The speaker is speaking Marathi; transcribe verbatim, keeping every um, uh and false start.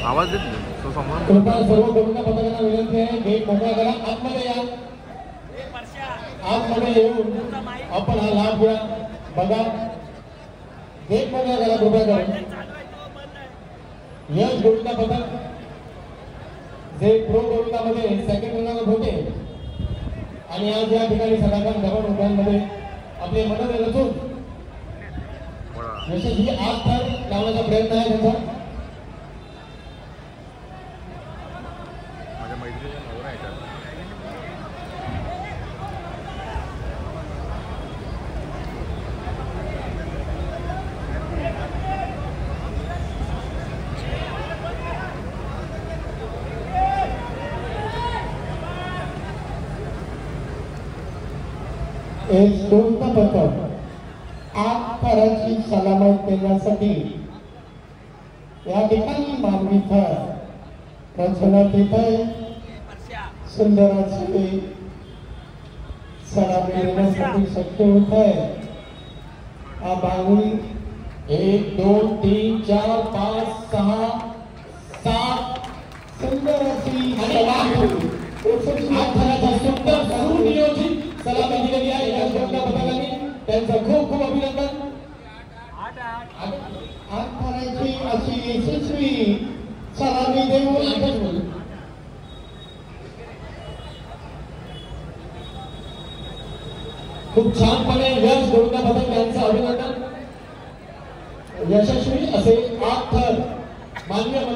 आवाज देत तो समोर कृपया सर्व गोविंदा पथकांना विनंती आहे गेट मोकळा करा आतमध्ये या आतमध्ये येऊन आपण हा लाभ घ्या बघा गेट मोकळा करा कृपया करून यश गोविंदा पथक जे प्रो गोविंदामध्ये सेकंड क्रमांक होते आणि आज या ठिकाणी सदाकाळ दगड उद्यानमध्ये आपले मदत रचून यशस्वी आज तर लावण्याचा प्रयत्न आहे त्यांचा माझ्या मैत्रिणीचा नवरा आहे एक कोणता पथक आठ ताराची सलामत देण्यासाठी या ठिकाणी मानवी थर रचण्यात येत आहे सुंदर अशी सलामी देण्यासाठी शक्य होत आहे हा बांगडी एक दोन तीन चार पाच सहा सात सुंदर अशी सलामी सुंदर सुनियोजित सलामी दिलेली आहे या गोविंदा पथकाने त्यांचं खूप खूप अभिनंदन आठ ताराची अशी यशस्वी सलामी देऊन खूप छानपणे यश गोविंदा पथक यांचं अभिनंदन यशस्वी असे आठ थर मान्य